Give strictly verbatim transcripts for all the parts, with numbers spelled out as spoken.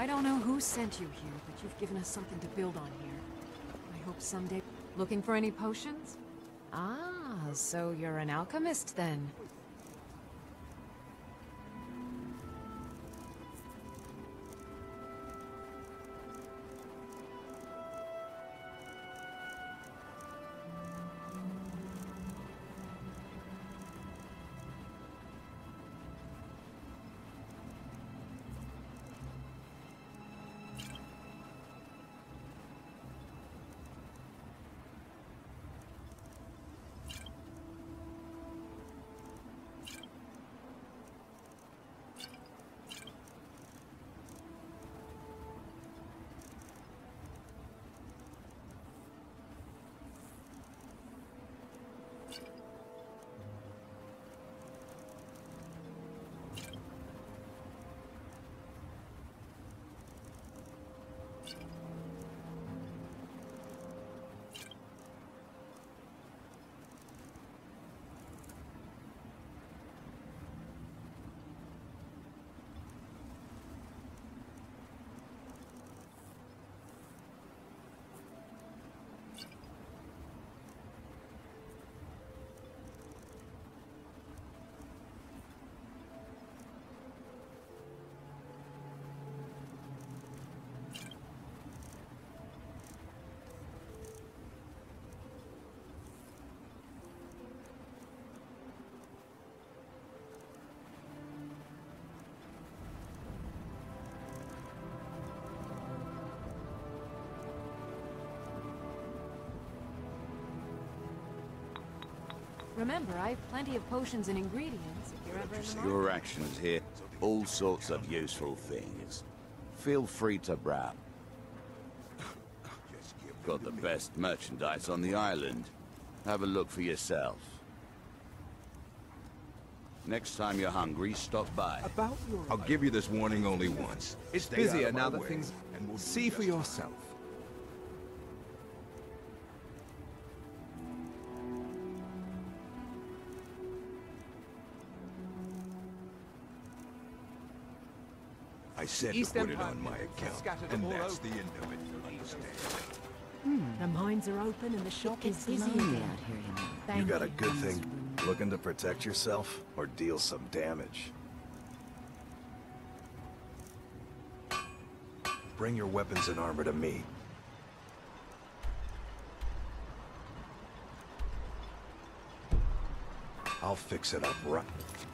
I don't know who sent you here, but you've given us something to build on here. I hope someday... Looking for any potions? Ah, so you're an alchemist then. Remember, I have plenty of potions and ingredients if you're ever in the market. Your actions here, all sorts of useful things. Feel free to browse. Got the best merchandise on the island. Have a look for yourself. Next time you're hungry, stop by. About your I'll give you this warning only once. It's Stay busier out of my now that way, things... and we'll do See for just yourself. I said East to put it Empire on my people account, scattered and all that's over. the end of it. Understand? The mines are open and the shop is It's busy lonely again. out here, you know. Thank You got a you. good thing looking to protect yourself or deal some damage. Bring your weapons and armor to me. I'll fix it up right.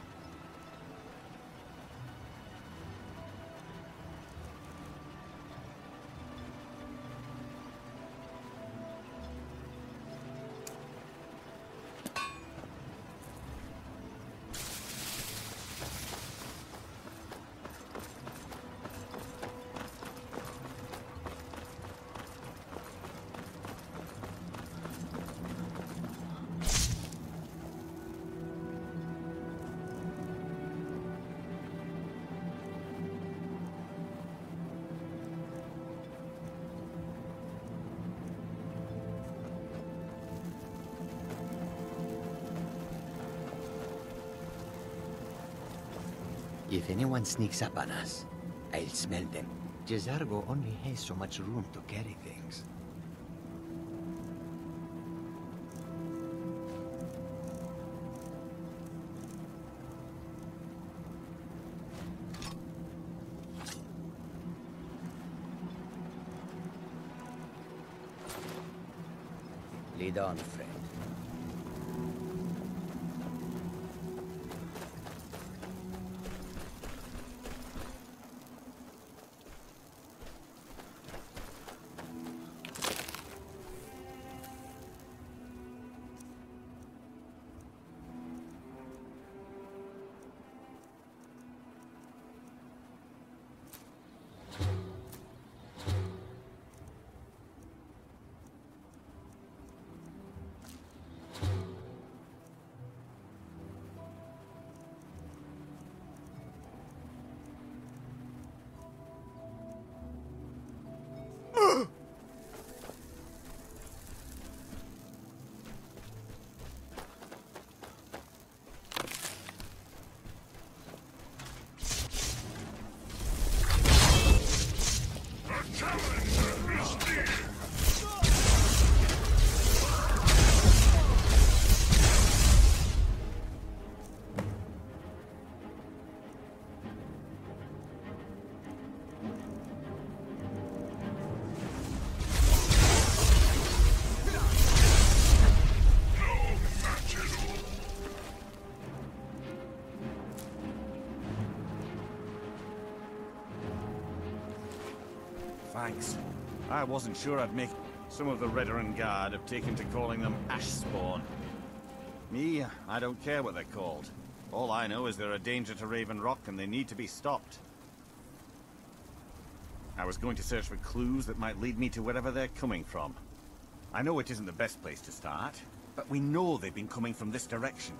If anyone sneaks up on us, I'll smell them. Jezargo only has so much room to carry things. Lead on, friend. Thanks. I wasn't sure I'd make... Some of the Redoran Guard have taken to calling them Ash Spawn. Me, I don't care what they're called. All I know is they're a danger to Raven Rock and they need to be stopped. I was going to search for clues that might lead me to wherever they're coming from. I know it isn't the best place to start, but we know they've been coming from this direction.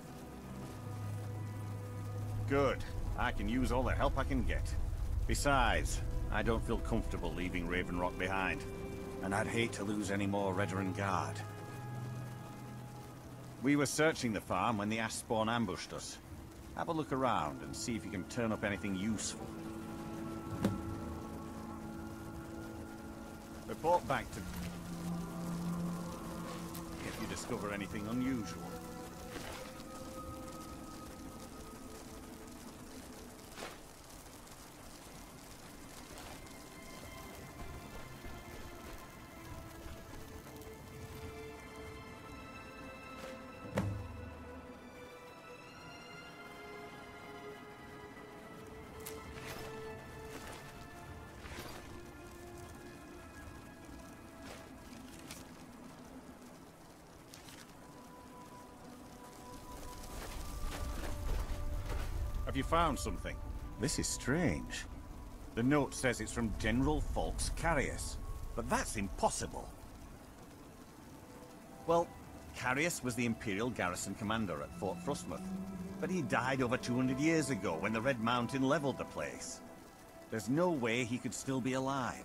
Good. I can use all the help I can get. Besides, I don't feel comfortable leaving Raven Rock behind. And I'd hate to lose any more Redoran Guard. We were searching the farm when the Ash Spawn ambushed us. Have a look around and see if you can turn up anything useful. Report back to... if you discover anything unusual. Have you found something? This is strange. The note says it's from General Falks Carius, but that's impossible. Well, Carius was the Imperial garrison commander at Fort Frostmoth, but he died over two hundred years ago when the Red Mountain leveled the place. There's no way he could still be alive.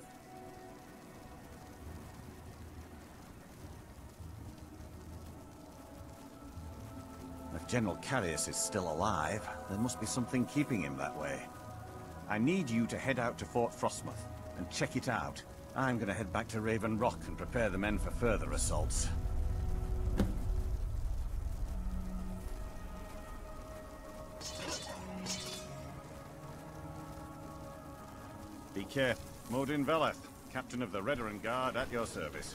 If General Carius is still alive, there must be something keeping him that way. I need you to head out to Fort Frostmoth and check it out. I'm gonna head back to Raven Rock and prepare the men for further assaults. Be careful. Modin Veleth, Captain of the Redoran Guard, at your service.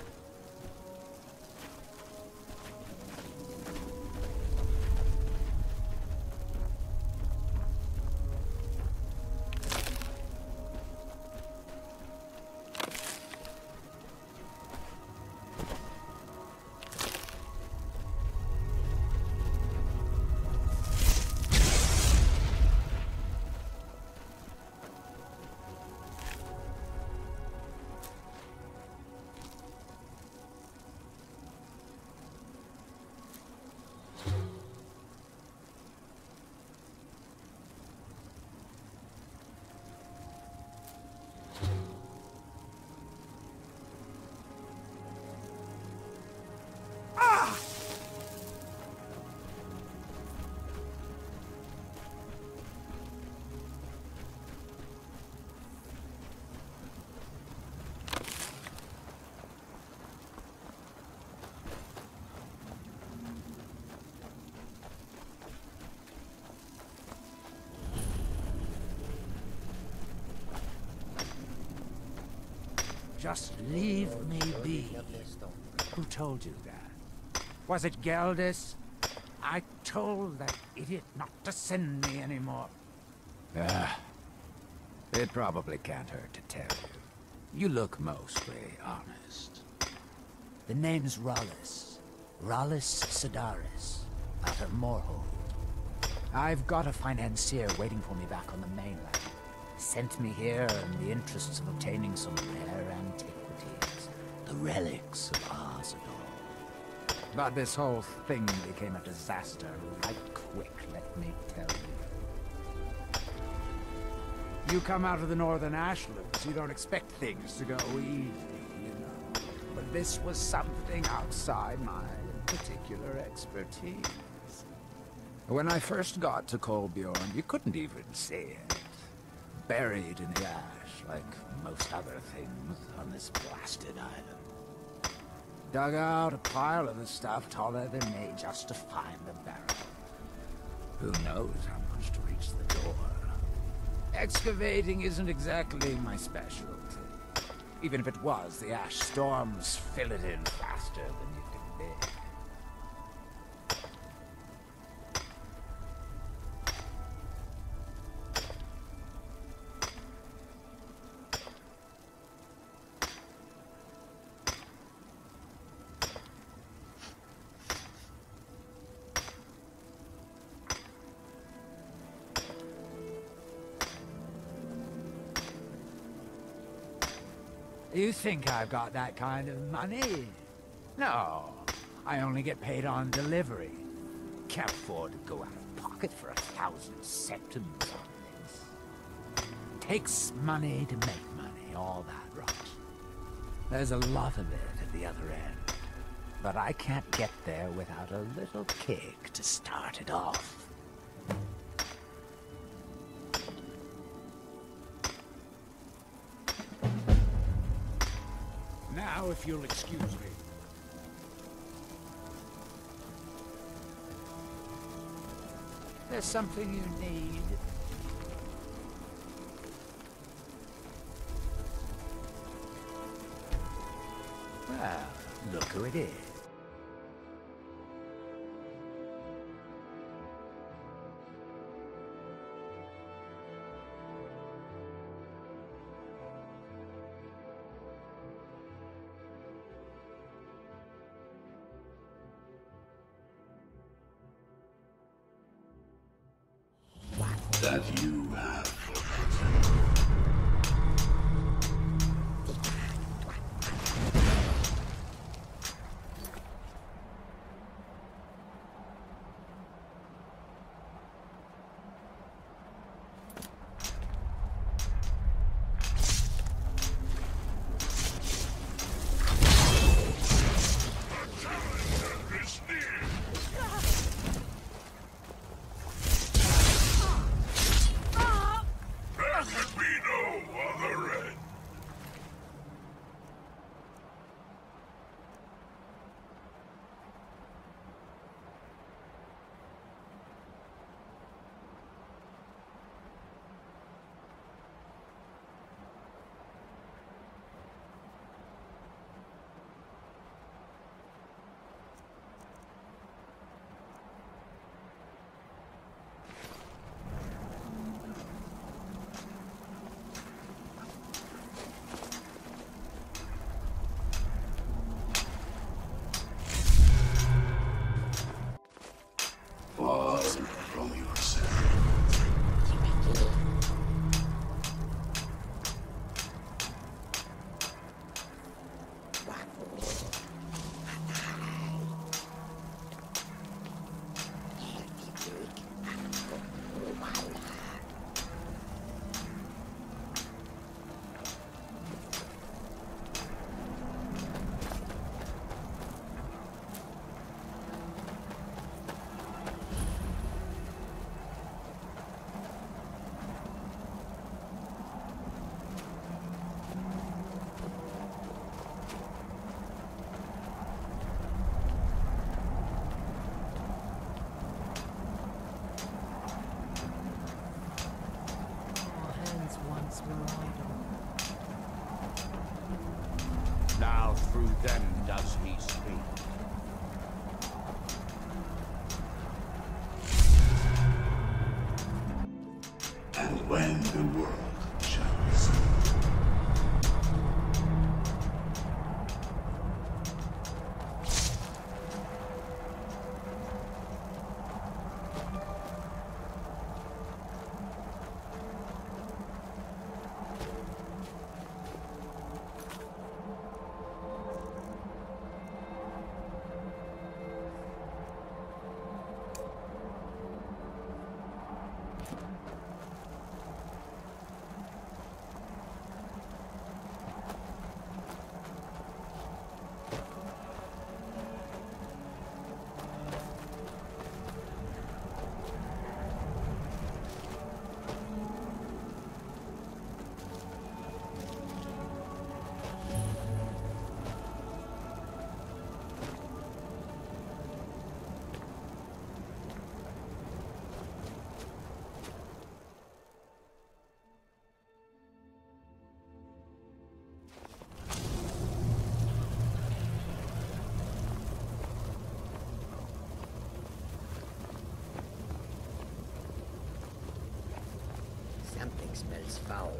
Just leave me be. Who told you that? Was it Geldis? I told that idiot not to send me anymore. Ah, it probably can't hurt to tell you. You look mostly honest. The name's Rollis. Rollis Sedaris, out of Moorhold. I've got a financier waiting for me back on the mainland. Sent me here in the interests of obtaining some rare antiquities, the relics of Arzador. But this whole thing became a disaster right quick, let me tell you. You come out of the Northern Ashlands, you don't expect things to go easy, you know. But this was something outside my particular expertise. When I first got to Kolbjorn, you couldn't even see it. Buried in the ash, like most other things on this blasted island. Dug out a pile of the stuff taller than me just to find the barrel. Who knows how much to reach the door. Excavating isn't exactly my specialty. Even if it was, the ash storms fill it in faster than you can dig. You think I've got that kind of money? No, I only get paid on delivery. Can't afford to go out of pocket for a thousand septims on this. Takes money to make money, all that rot. There's a lot of it at the other end, but I can't get there without a little kick to start it off. Now, if you'll excuse me. There's something you need. Well, look who it is. That you have from yourself. Now through them does he speak. And when the world shall see. Something smells foul.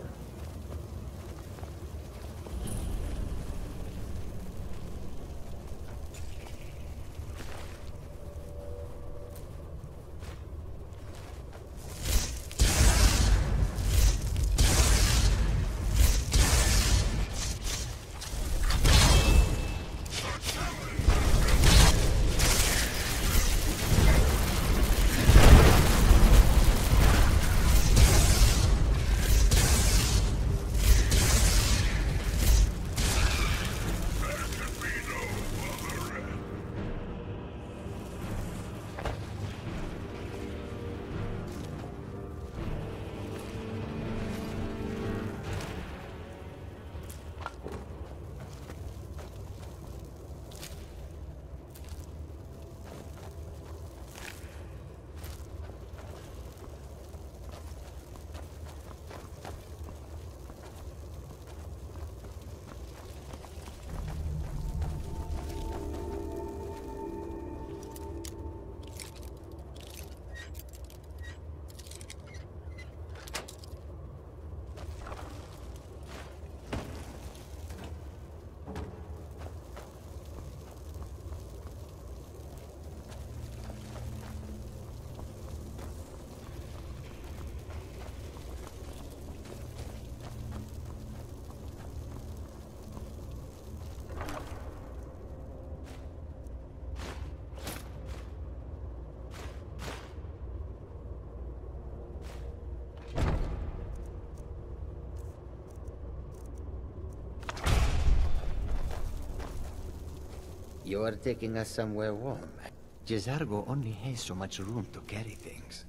You're taking us somewhere warm. Jezargo only has so much room to carry things.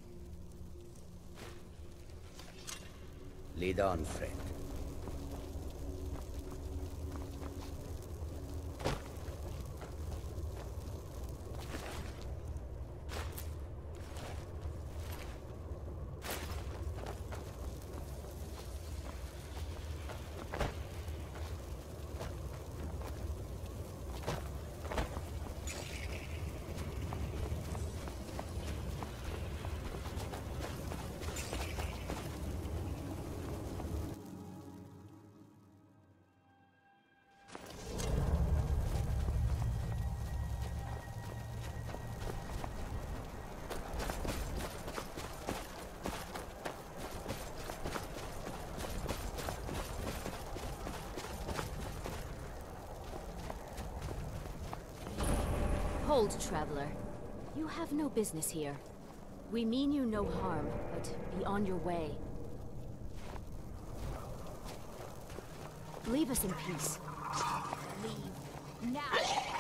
Lead on, friend. Hold, traveler. You have no business here. We mean you no harm, but be on your way. Leave us in peace. Leave now!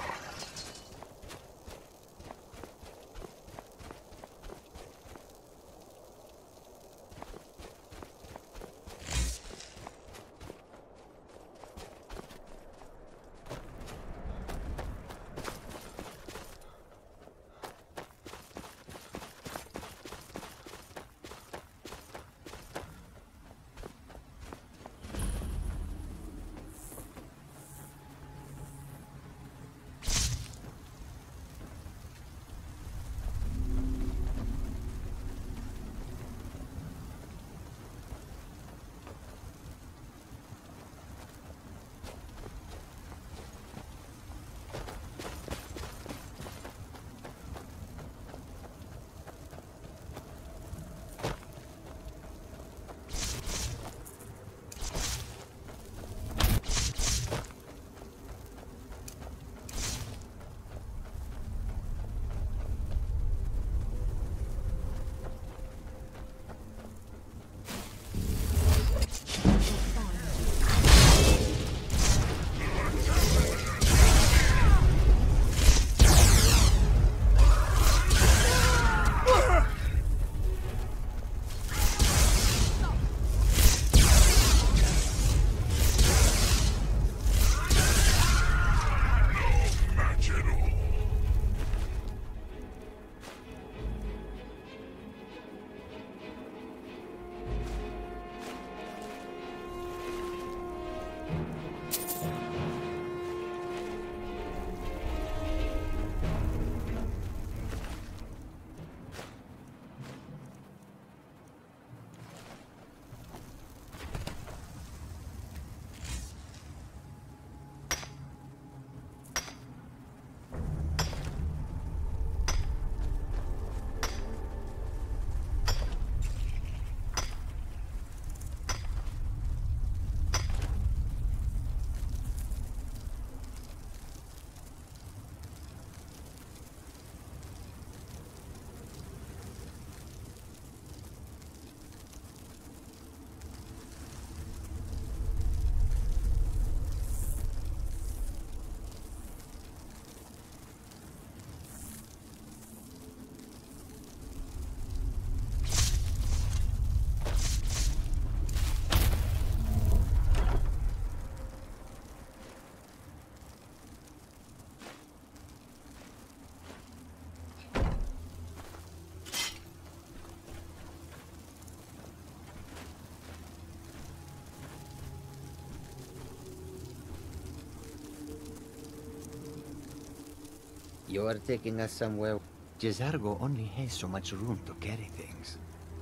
You're taking us somewhere. Jezargo only has so much room to carry things.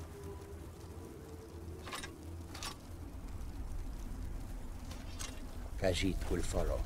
Khajiit will follow.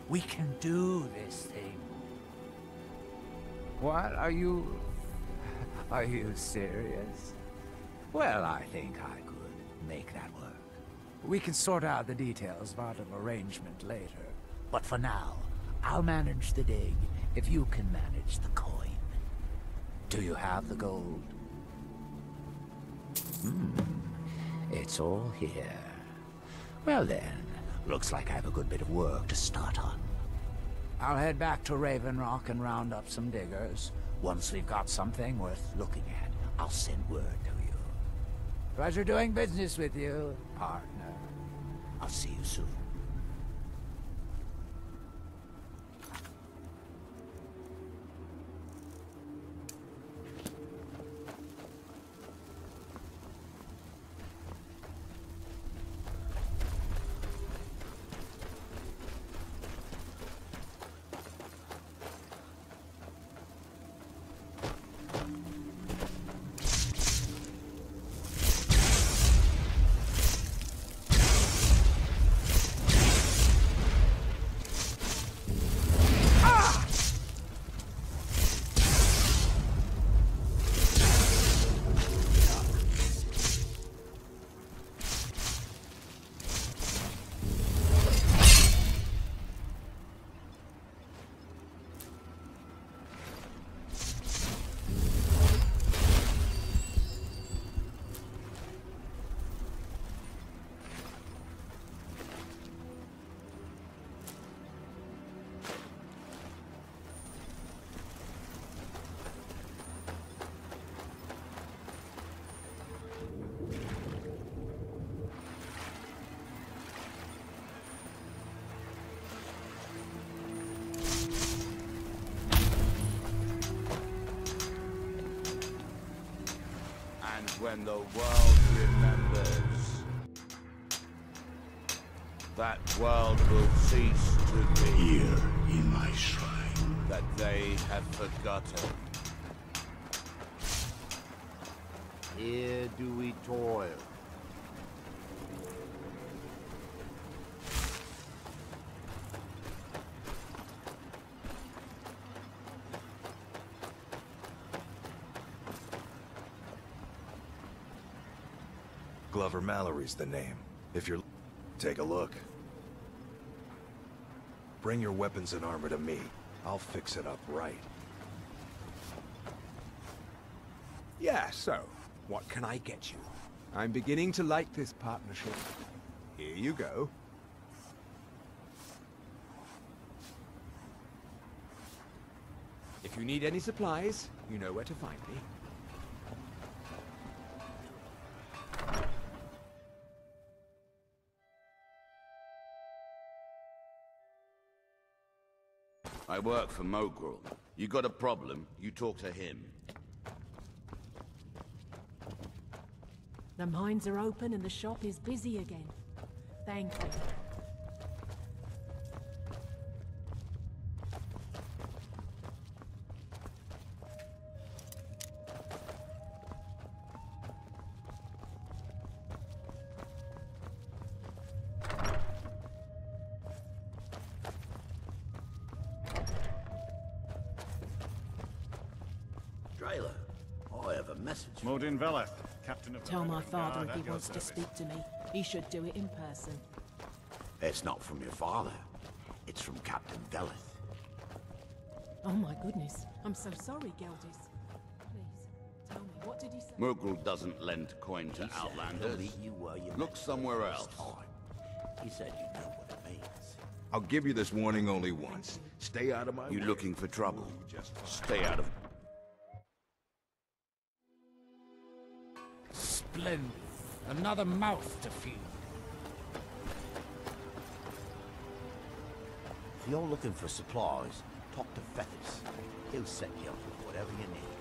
We can do this thing. What? Are you... Are you serious? Well, I think I could make that work. We can sort out the details of our little arrangement later. But for now, I'll manage the dig if you can manage the coin. Do you have the gold? Hmm. It's all here. Well then, looks like I have a good bit of work to start on. I'll head back to Raven Rock and round up some diggers. Once we've got something worth looking at, I'll send word to you. Pleasure doing business with you, partner. I'll see you soon. When the world remembers, that world will cease to be. Here in my shrine. That they have forgotten. Here do we toil. Glover Mallory's the name. If you're... Take a look. Bring your weapons and armor to me. I'll fix it up right. Yeah, so, what can I get you? I'm beginning to like this partnership. Here you go. If you need any supplies, you know where to find me. I work for Mogrel. You got a problem, you talk to him. The mines are open and the shop is busy again. Thank you. I have a message. Modin Veleth, captain of the Tell my Raven father Guard if he at your wants to service. speak to me. He should do it in person. It's not from your father. It's from Captain Veleth. Oh my goodness. I'm so sorry, Geldis. Please, tell me, what did he say? Mogrel doesn't lend coin to Outlanders. You were you Look somewhere else. He said you know what it means. I'll give you this warning only once. Stay out of my way. You looking for trouble? Stay out of... Splendid. Another mouth to feed. If you're looking for supplies, talk to Feathers. He'll set you up with whatever you need.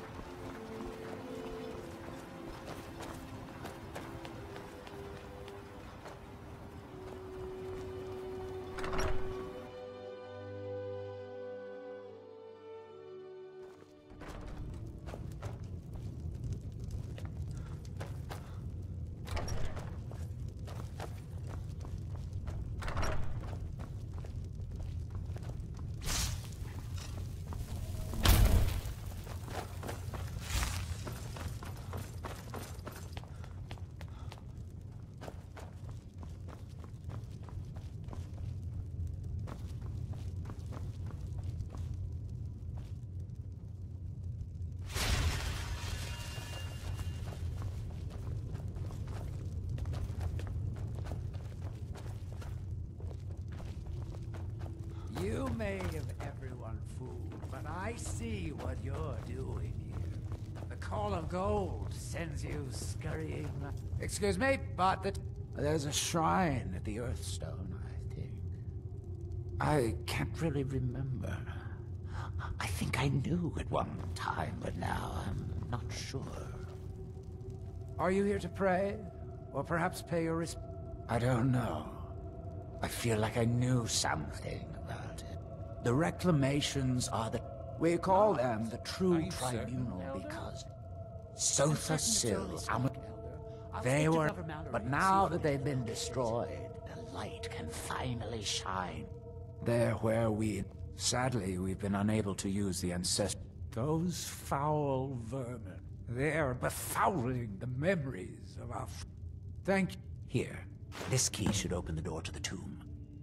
You may have everyone fooled, but I see what you're doing here. The call of gold sends you scurrying. Excuse me, but the there's a shrine at the Earthstone, I think. I can't really remember. I think I knew at one time, but now I'm not sure. Are you here to pray? Or perhaps pay your respect? I don't know. I feel like I knew something about it. The reclamations are the... We call them the true tribunal because... Sotha Sil, Amour... They were... But now that they've been destroyed, the light can finally shine. There where we... Sadly, we've been unable to use the ancestral... Those foul vermin. They're befouling the memories of our... Thank you. Here. This key should open the door to the tomb.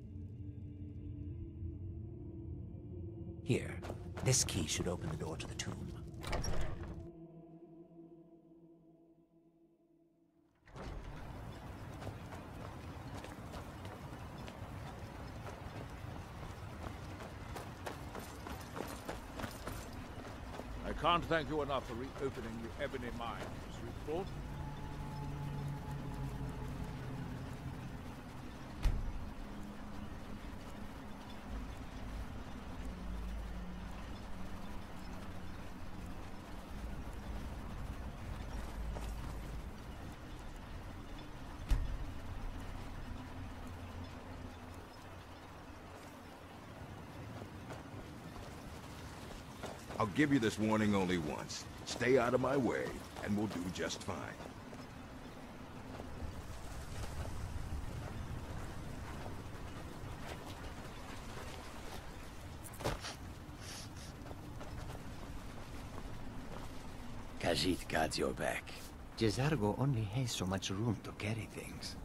Here. This key should open the door to the tomb. I can't thank you enough for reopening the Ebony Mine, Mister Wont. I'll give you this warning only once. Stay out of my way, and we'll do just fine. Khajiit guards your back. J'zargo only has so much room to carry things.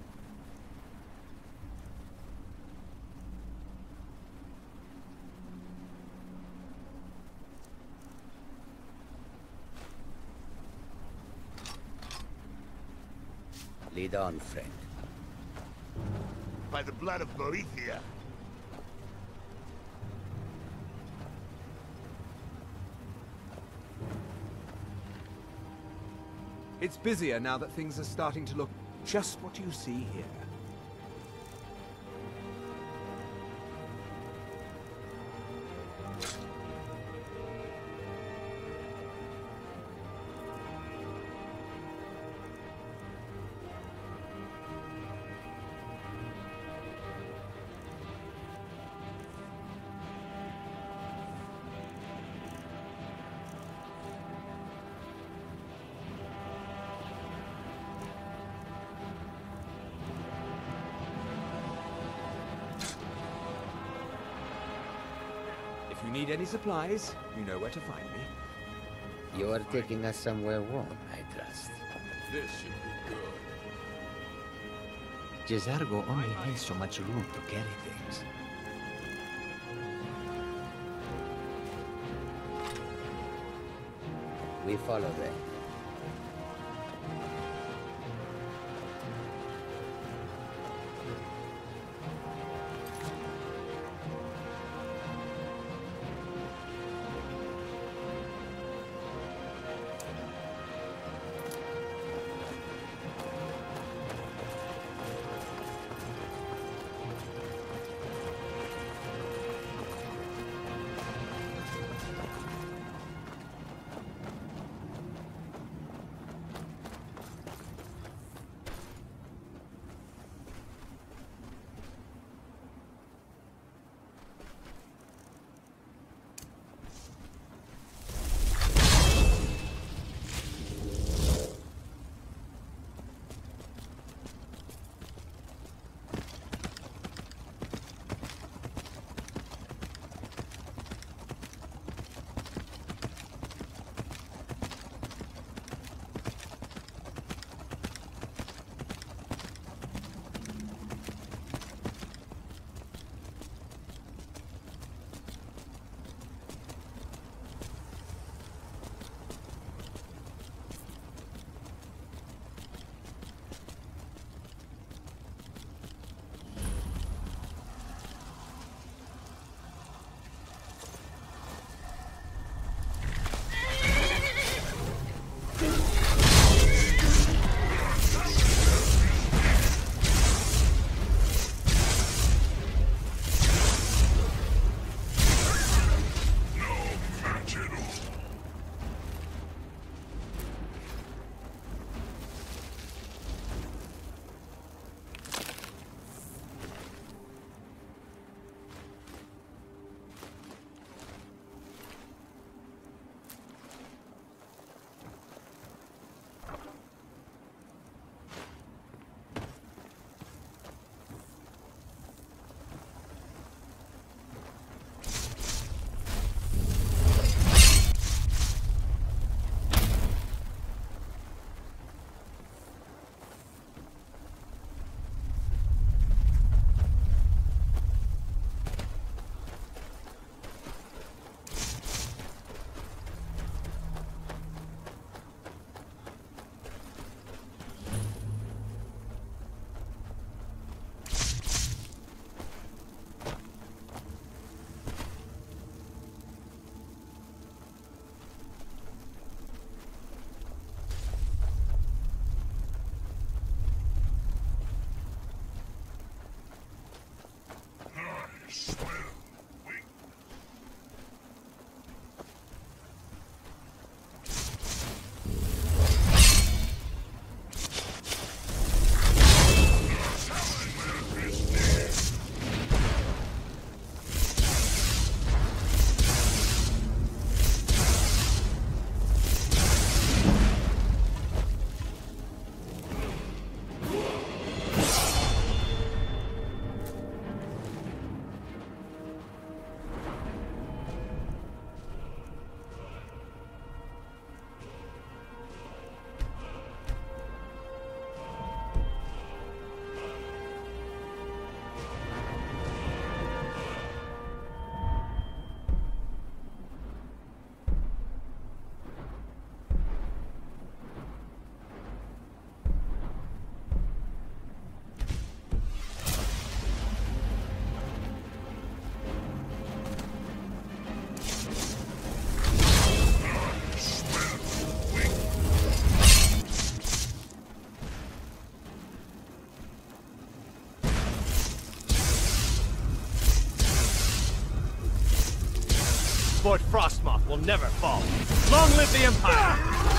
Lead on, friend. By the blood of Boethia. It's busier now that things are starting to look just what you see here. If you need any supplies, you know where to find me. You are taking us somewhere warm, I trust. This should be good. J'zargo only has so much room to carry things. We follow them. Fort Frostmoth will never fall. Long live the Empire!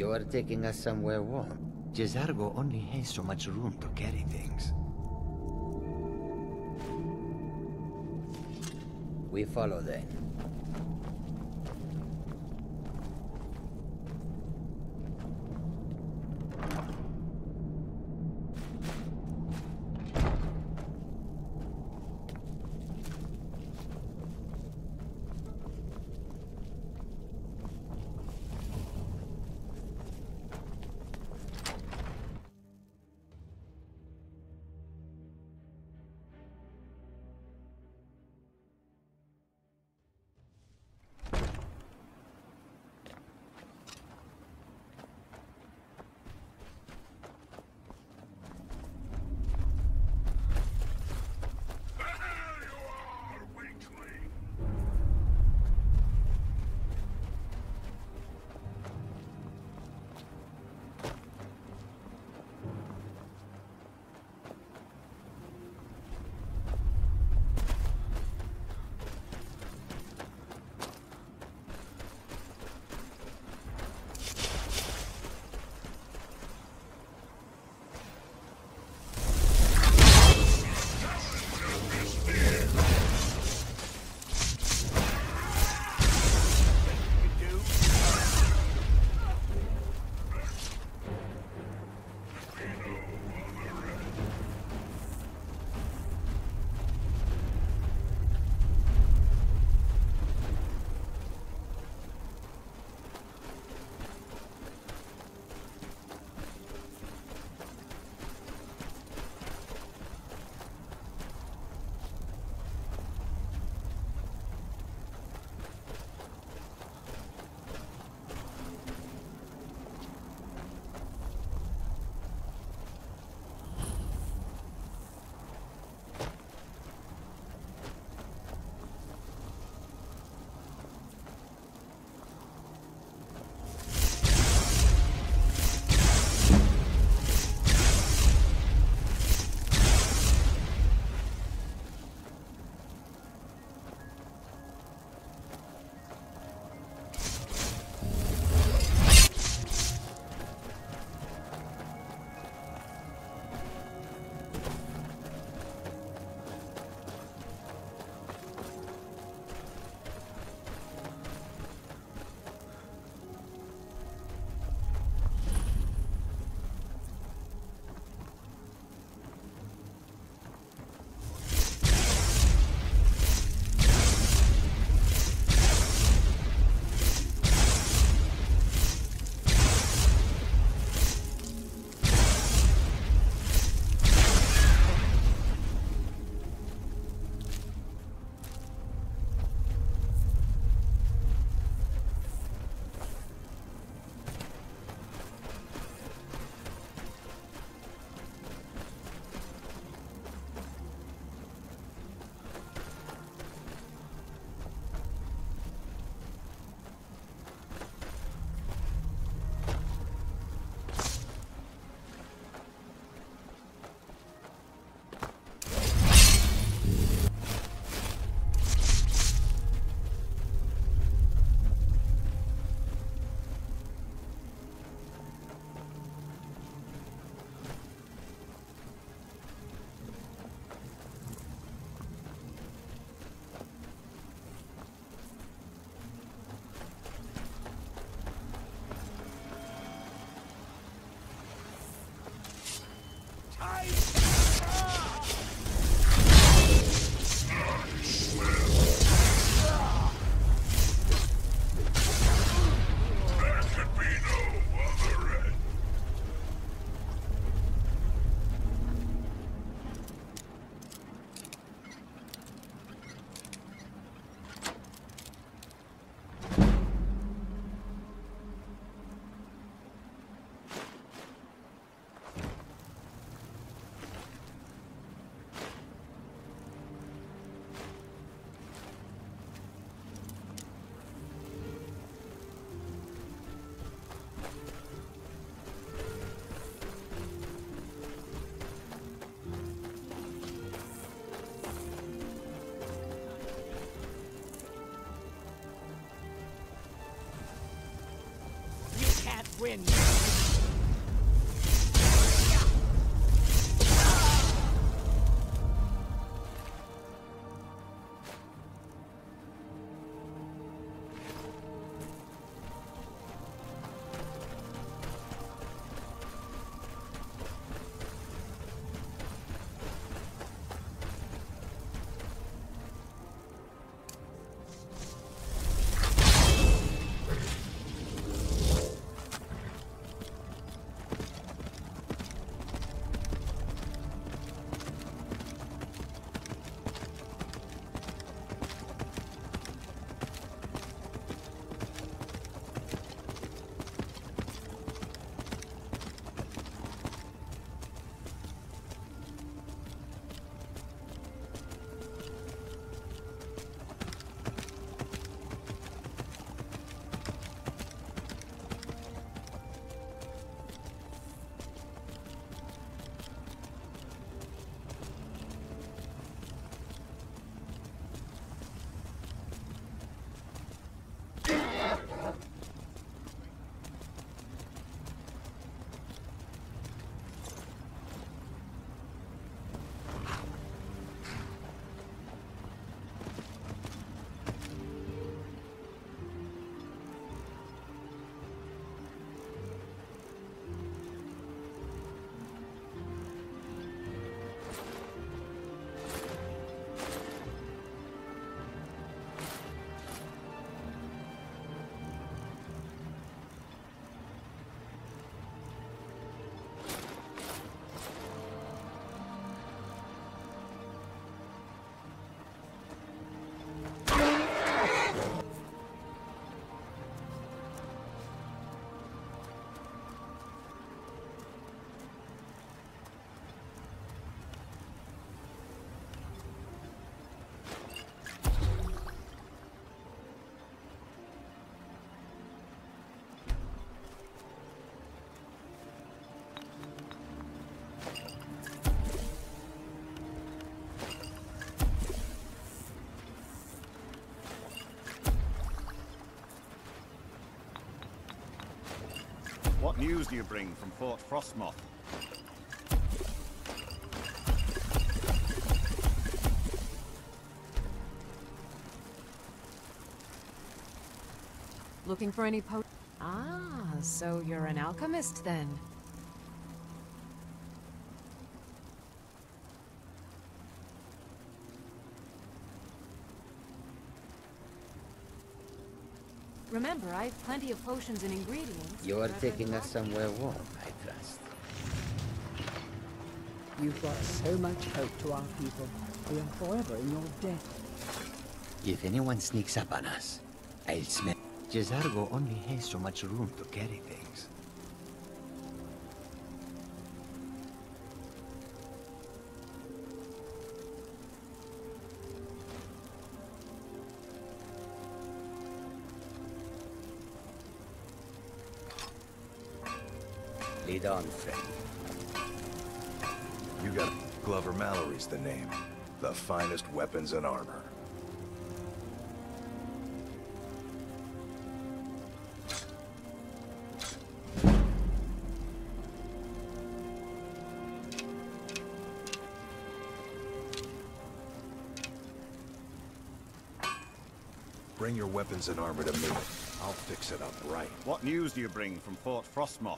You're taking us somewhere warm. Jezargo only has so much room to carry things. We follow then. wind. What news do you bring from Fort Frostmoth? Looking for any po- Ah, so you're an alchemist then. Remember, I have plenty of potions and ingredients. You're taking us somewhere warm, I trust. You've brought so much hope to our people. We are forever in your debt. If anyone sneaks up on us, I'll smell. Jezargo only has so much room to carry things. Lead on, friend. You got Glover Mallory's the name. The finest weapons and armor. Bring your weapons and armor to me. I'll fix it up right. What news do you bring from Fort Frostmoth?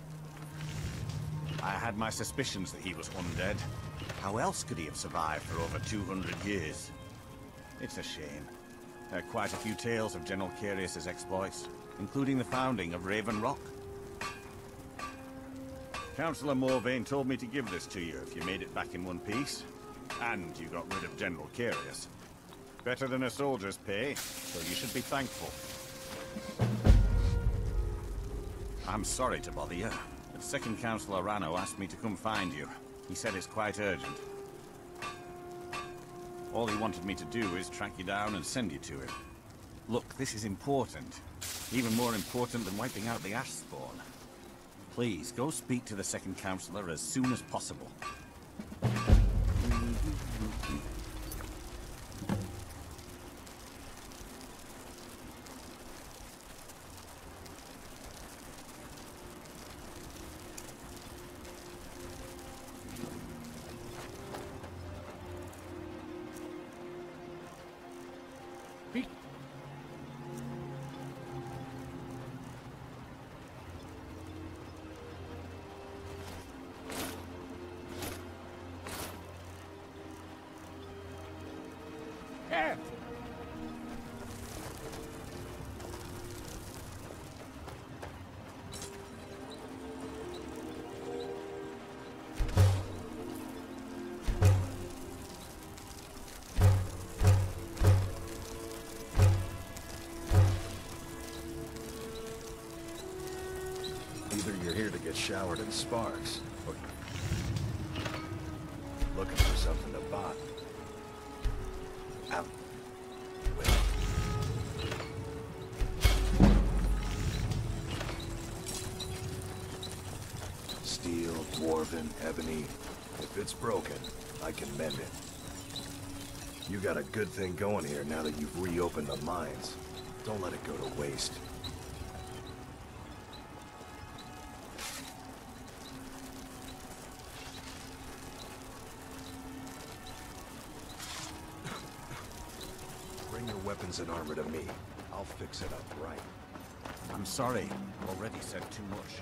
I had my suspicions that he was undead. How else could he have survived for over two hundred years? It's a shame. There are quite a few tales of General Carius's exploits, including the founding of Raven Rock. Councillor Morvain told me to give this to you if you made it back in one piece. And you got rid of General Carius. Better than a soldier's pay, so you should be thankful. I'm sorry to bother you, but Second Councillor Rano asked me to come find you. He said it's quite urgent. All he wanted me to do is track you down and send you to him. Look, this is important. Even more important than wiping out the ash spawn. Please, go speak to the Second Councillor as soon as possible. head! Either you're here to get showered in sparks, or looking for something to buy. Out. Steel, dwarven, ebony. If it's broken, I can mend it. You got a good thing going here now that you've reopened the mines. Don't let it go to waste. Bring your weapons and armor to me. I'll fix it up right. I'm sorry. Already said too much.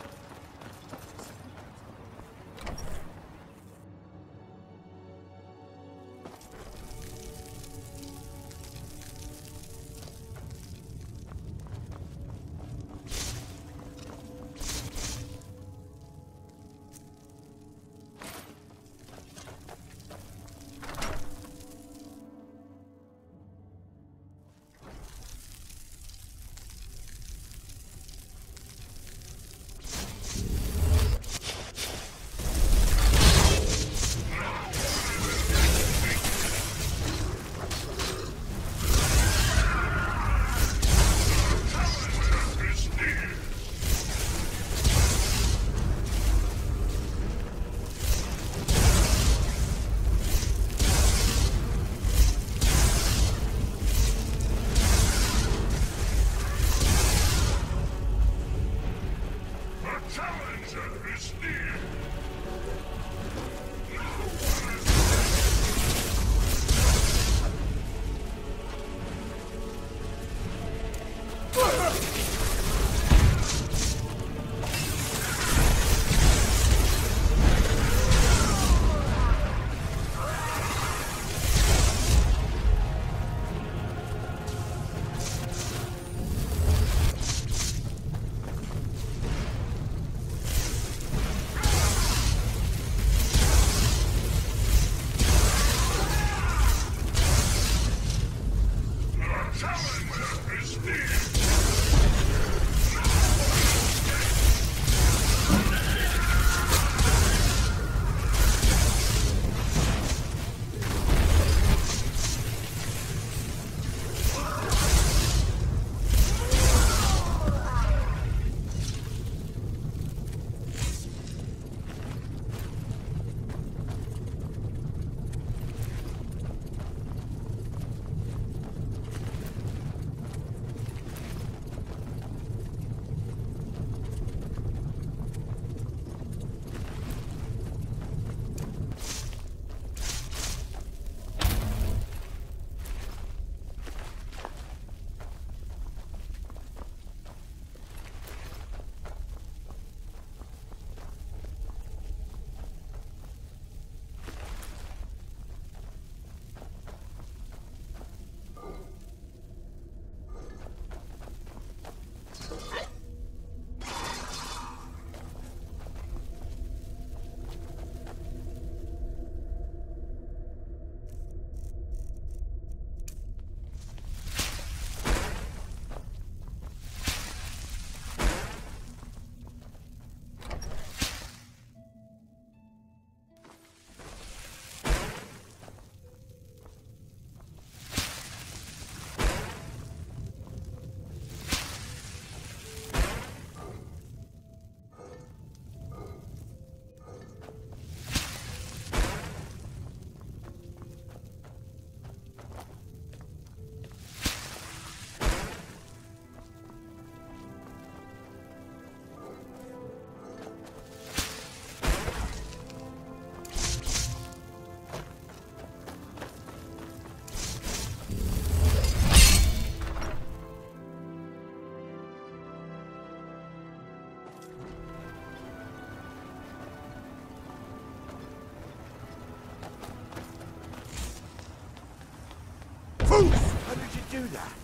do that.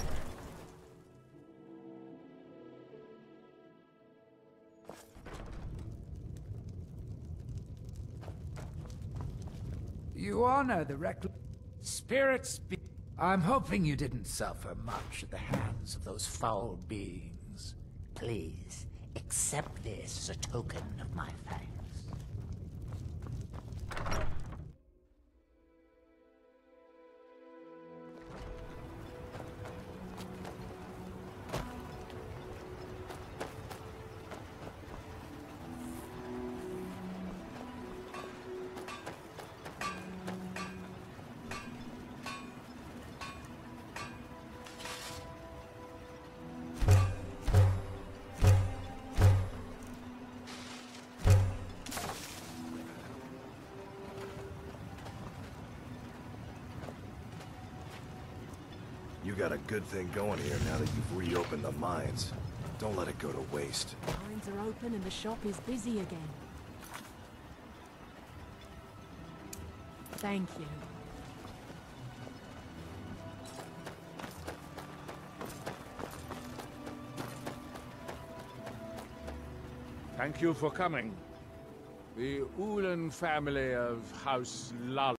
You honor the reckless spirits. Be I'm hoping you didn't suffer much at the hands of those foul beings. Please, accept this as a token of my thanks. You got a good thing going here now that you've reopened the mines. Don't let it go to waste. Mines are open and the shop is busy again. Thank you. Thank you for coming. The Ulan family of House Lal